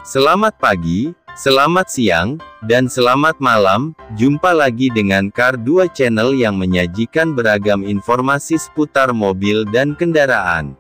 Selamat pagi, selamat siang, dan selamat malam. Jumpa lagi dengan Car 2 Channel yang menyajikan beragam informasi seputar mobil dan kendaraan.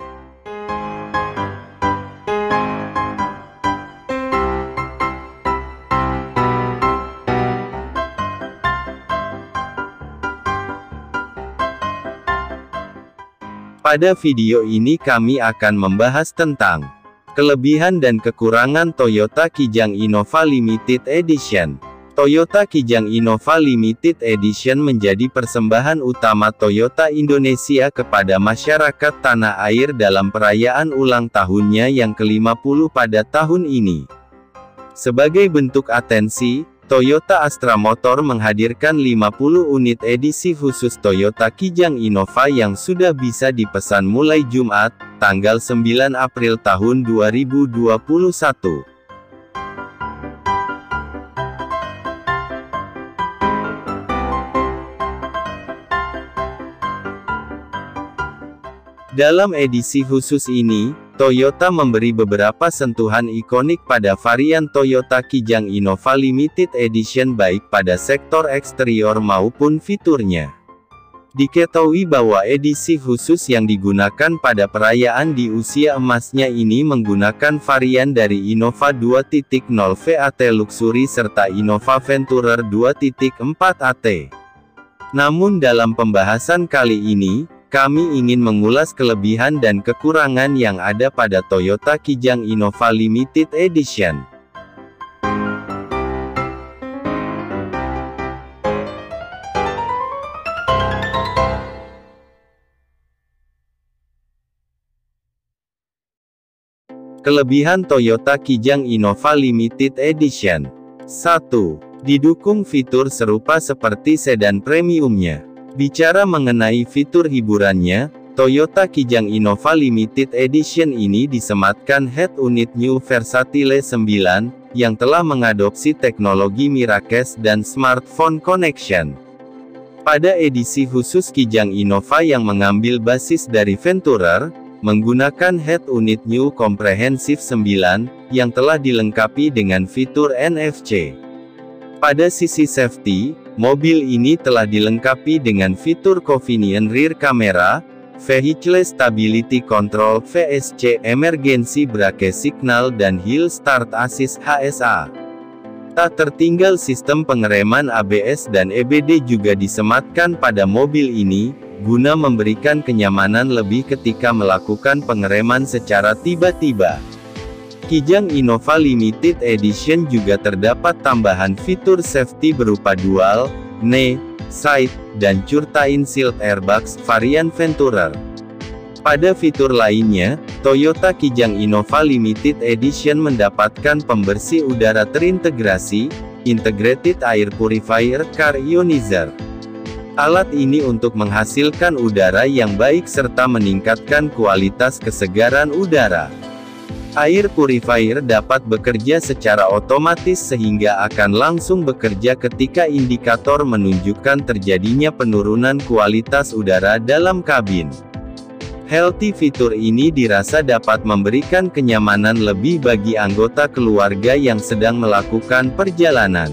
Pada video ini kami akan membahas tentang kelebihan dan kekurangan Toyota Kijang Innova Limited Edition. Toyota Kijang Innova Limited Edition menjadi persembahan utama Toyota Indonesia kepada masyarakat tanah air dalam perayaan ulang tahunnya yang ke-50 pada tahun ini. Sebagai bentuk atensi, Toyota Astra Motor menghadirkan 50 unit edisi khusus Toyota Kijang Innova yang sudah bisa dipesan mulai Jumat, tanggal 9 April tahun 2021. Dalam edisi khusus ini, Toyota memberi beberapa sentuhan ikonik pada varian Toyota Kijang Innova Limited Edition baik pada sektor eksterior maupun fiturnya. Diketahui bahwa edisi khusus yang digunakan pada perayaan di usia emasnya ini menggunakan varian dari Innova 2.0 VAT Luxury serta Innova Venturer 2.4 AT. Namun dalam pembahasan kali ini, kami ingin mengulas kelebihan dan kekurangan yang ada pada Toyota Kijang Innova Limited Edition. Kelebihan Toyota Kijang Innova Limited Edition. 1. Didukung fitur serupa seperti sedan premiumnya. Bicara mengenai fitur hiburannya, Toyota Kijang Innova Limited Edition ini disematkan head unit New Versatile 9, yang telah mengadopsi teknologi Miracast dan Smartphone Connection. Pada edisi khusus Kijang Innova yang mengambil basis dari Venturer, menggunakan head unit New Comprehensive 9, yang telah dilengkapi dengan fitur NFC. Pada sisi safety, mobil ini telah dilengkapi dengan fitur Convenient Rear Camera, Vehicle Stability Control (VSC), Emergency Brake Signal dan Hill Start Assist (HSA). Tak tertinggal sistem pengereman ABS dan EBD juga disematkan pada mobil ini, guna memberikan kenyamanan lebih ketika melakukan pengereman secara tiba-tiba. Kijang Innova Limited Edition juga terdapat tambahan fitur safety berupa dual, knee, side, dan curtain shield airbags varian Venturer. Pada fitur lainnya, Toyota Kijang Innova Limited Edition mendapatkan pembersih udara terintegrasi, Integrated Air Purifier Car Ionizer. Alat ini untuk menghasilkan udara yang baik serta meningkatkan kualitas kesegaran udara. Air purifier dapat bekerja secara otomatis sehingga akan langsung bekerja ketika indikator menunjukkan terjadinya penurunan kualitas udara dalam kabin. Healthy fitur ini dirasa dapat memberikan kenyamanan lebih bagi anggota keluarga yang sedang melakukan perjalanan.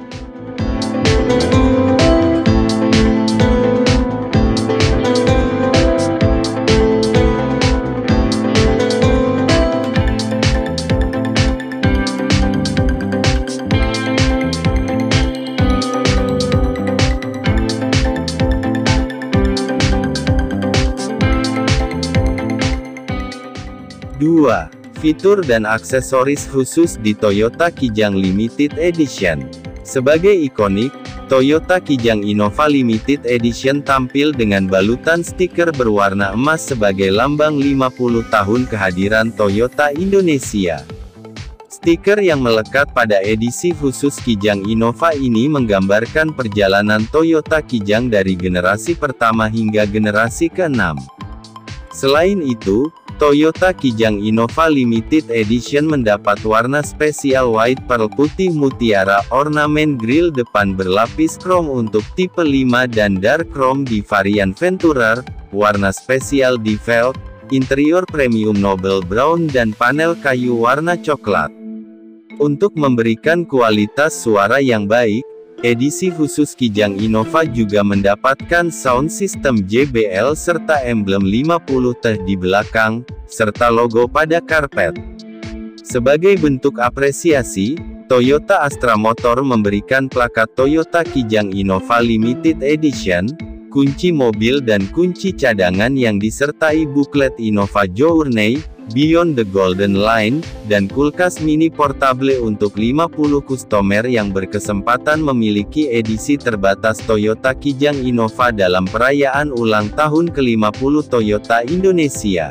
2. Fitur dan aksesoris khusus di Toyota Kijang Limited Edition. Sebagai ikonik, Toyota Kijang Innova Limited Edition tampil dengan balutan stiker berwarna emas sebagai lambang 50 tahun kehadiran Toyota Indonesia. Stiker yang melekat pada edisi khusus Kijang Innova ini menggambarkan perjalanan Toyota Kijang dari generasi pertama hingga generasi ke-6. Selain itu, Toyota Kijang Innova Limited Edition mendapat warna spesial white pearl putih mutiara, ornamen grill depan berlapis krom untuk tipe 5 dan dark chrome di varian Venturer, warna spesial di velg, interior premium noble brown dan panel kayu warna coklat. Untuk memberikan kualitas suara yang baik, edisi khusus Kijang Innova juga mendapatkan sound system JBL serta emblem 50T di belakang, serta logo pada karpet. Sebagai bentuk apresiasi, Toyota Astra Motor memberikan plakat Toyota Kijang Innova Limited Edition, kunci mobil dan kunci cadangan yang disertai buklet Innova Journey, Beyond the Golden Line, dan kulkas mini portable untuk 50 kustomer yang berkesempatan memiliki edisi terbatas Toyota Kijang Innova dalam perayaan ulang tahun ke-50 Toyota Indonesia.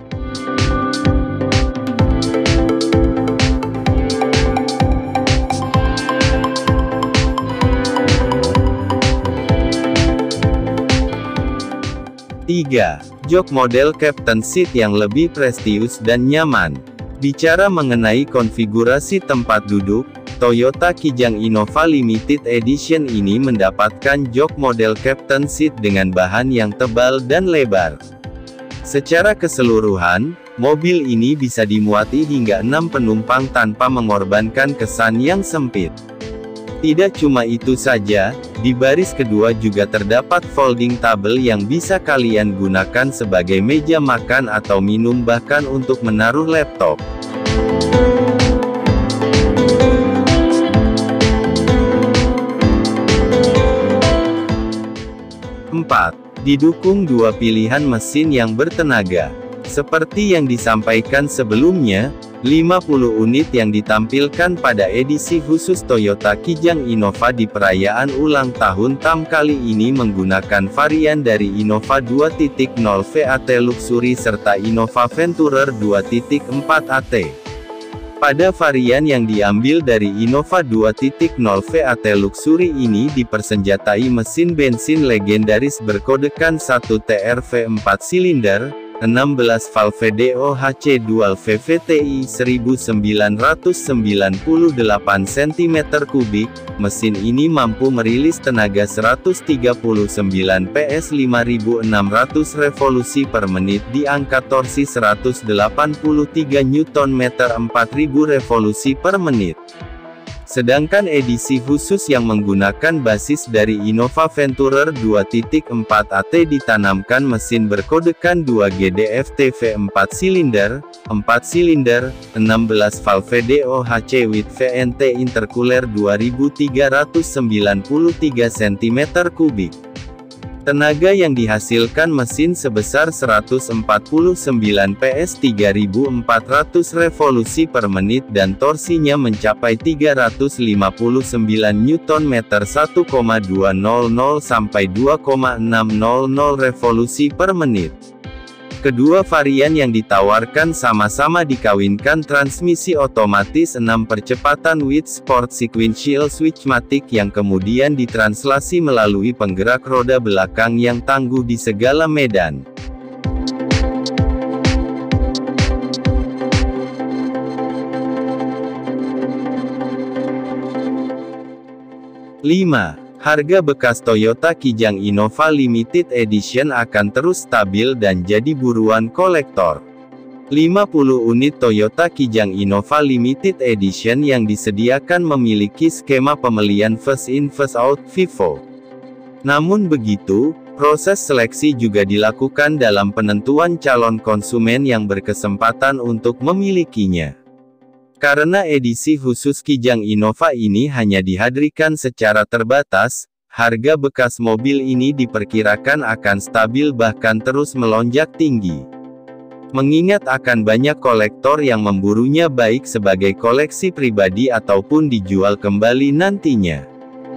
Tiga, jok model Captain Seat yang lebih prestisius dan nyaman. Bicara mengenai konfigurasi tempat duduk, Toyota Kijang Innova Limited Edition ini mendapatkan jok model Captain Seat dengan bahan yang tebal dan lebar. Secara keseluruhan, mobil ini bisa dimuati hingga 6 penumpang tanpa mengorbankan kesan yang sempit. Tidak cuma itu saja, di baris kedua juga terdapat folding table yang bisa kalian gunakan sebagai meja makan atau minum bahkan untuk menaruh laptop. Empat, didukung dua pilihan mesin yang bertenaga. Seperti yang disampaikan sebelumnya, 50 unit yang ditampilkan pada edisi khusus Toyota Kijang Innova di perayaan ulang tahun TAM kali ini menggunakan varian dari Innova 2.0 VAT Luxury serta Innova Venturer 2.4 AT. Pada varian yang diambil dari Innova 2.0 VAT Luxury ini dipersenjatai mesin bensin legendaris berkodekan 1TR V4 silinder, 16 valve DOHC Dual VVTi 1998 cm3, mesin ini mampu merilis tenaga 139 PS 5600 revolusi per menit di angka torsi 183 Nm 4000 revolusi per menit. Sedangkan edisi khusus yang menggunakan basis dari Innova Venturer 2.4 AT ditanamkan mesin berkodekan 2 GDFT V4 silinder, 4 silinder, 16 valve DOHC with VNT intercooler 2393 cm3. Tenaga yang dihasilkan mesin sebesar 149 PS 3400 revolusi per menit dan torsinya mencapai 359 Nm 1,200 sampai 2,600 revolusi per menit. Kedua varian yang ditawarkan sama-sama dikawinkan transmisi otomatis 6 percepatan with Sport Sequential Switchmatic yang kemudian ditranslasi melalui penggerak roda belakang yang tangguh di segala medan. Lima, harga bekas Toyota Kijang Innova Limited Edition akan terus stabil dan jadi buruan kolektor. 50 unit Toyota Kijang Innova Limited Edition yang disediakan memiliki skema pembelian first in first out FIFO. Namun begitu, proses seleksi juga dilakukan dalam penentuan calon konsumen yang berkesempatan untuk memilikinya. Karena edisi khusus Kijang Innova ini hanya dihadirkan secara terbatas, harga bekas mobil ini diperkirakan akan stabil bahkan terus melonjak tinggi. Mengingat akan banyak kolektor yang memburunya baik sebagai koleksi pribadi ataupun dijual kembali nantinya.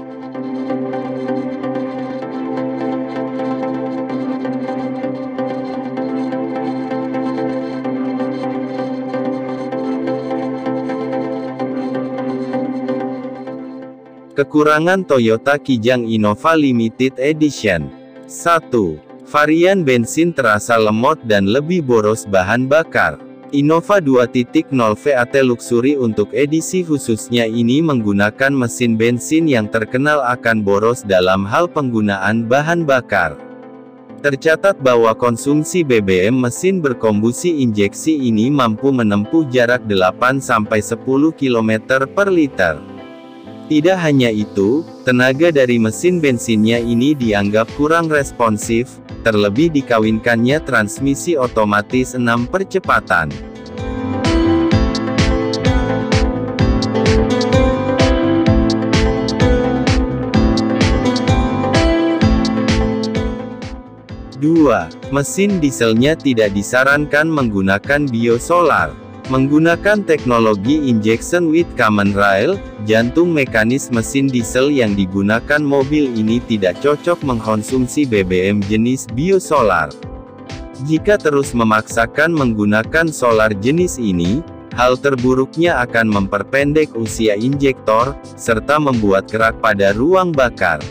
Kekurangan Toyota Kijang Innova Limited Edition. 1. Varian bensin terasa lemot dan lebih boros bahan bakar. Innova 2.0 VAT Luxury untuk edisi khususnya ini menggunakan mesin bensin yang terkenal akan boros dalam hal penggunaan bahan bakar. Tercatat bahwa konsumsi BBM mesin berkombusi injeksi ini mampu menempuh jarak 8-10 km per liter. Tidak hanya itu, tenaga dari mesin bensinnya ini dianggap kurang responsif, terlebih dikawinkannya transmisi otomatis 6 percepatan. Dua, mesin dieselnya tidak disarankan menggunakan biosolar. Menggunakan teknologi injection with common rail, jantung mekanis mesin diesel yang digunakan mobil ini tidak cocok mengkonsumsi BBM jenis biosolar. Jika terus memaksakan menggunakan solar jenis ini, hal terburuknya akan memperpendek usia injektor, serta membuat kerak pada ruang bakar.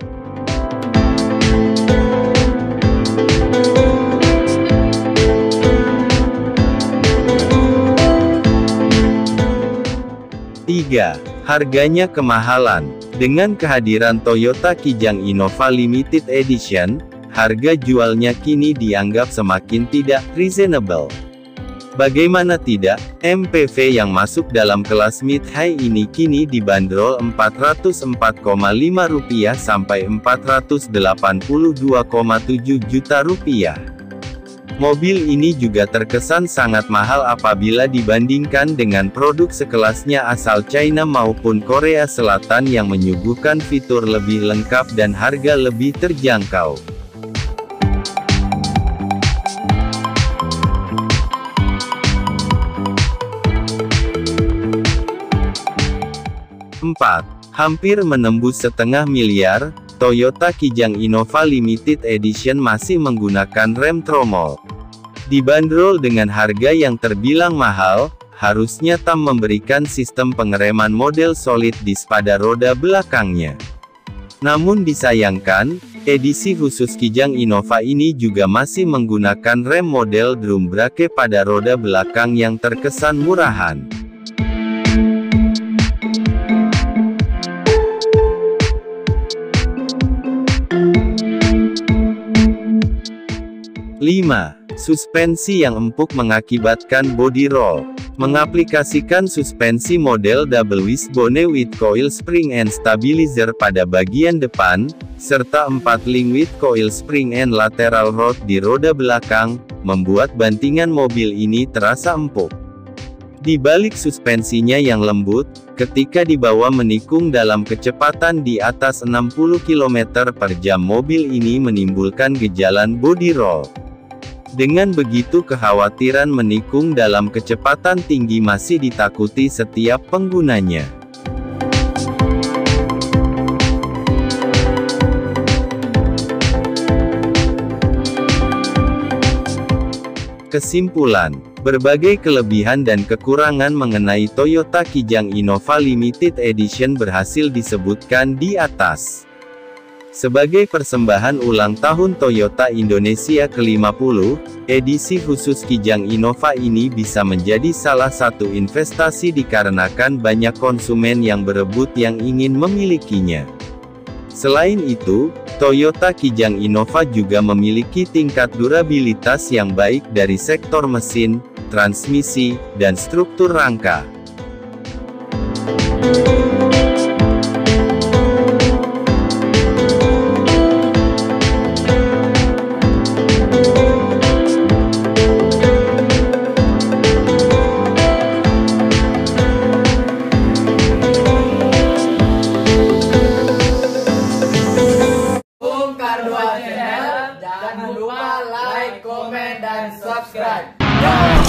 Tiga, harganya kemahalan. Dengan kehadiran Toyota Kijang Innova Limited Edition, harga jualnya kini dianggap semakin tidak reasonable. Bagaimana tidak, MPV yang masuk dalam kelas mid-high ini kini dibanderol Rp404,5 sampai Rp482,7 juta. Mobil ini juga terkesan sangat mahal apabila dibandingkan dengan produk sekelasnya asal China maupun Korea Selatan yang menyuguhkan fitur lebih lengkap dan harga lebih terjangkau. Empat, hampir menembus $500 miliar, Toyota Kijang Innova Limited Edition masih menggunakan rem tromol. Dibanderol dengan harga yang terbilang mahal, harusnya TAM memberikan sistem pengereman model solid disc pada roda belakangnya. Namun disayangkan, edisi khusus Kijang Innova ini juga masih menggunakan rem model drum brake pada roda belakang yang terkesan murahan. 5. Suspensi yang empuk mengakibatkan body roll. Mengaplikasikan suspensi model double wishbone with coil spring and stabilizer pada bagian depan, serta 4 link with coil spring and lateral rod di roda belakang, membuat bantingan mobil ini terasa empuk. Di balik suspensinya yang lembut, ketika dibawa menikung dalam kecepatan di atas 60 km per jam mobil ini menimbulkan gejala body roll. Dengan begitu kekhawatiran menikung dalam kecepatan tinggi masih ditakuti setiap penggunanya. Kesimpulan, berbagai kelebihan dan kekurangan mengenai Toyota Kijang Innova Limited Edition berhasil disebutkan di atas. Sebagai persembahan ulang tahun Toyota Indonesia ke-50, edisi khusus Kijang Innova ini bisa menjadi salah satu investasi dikarenakan banyak konsumen yang berebut yang ingin memilikinya. Selain itu, Toyota Kijang Innova juga memiliki tingkat durabilitas yang baik dari sektor mesin, transmisi, dan struktur rangka. Jangan lupa like, komen, dan subscribe.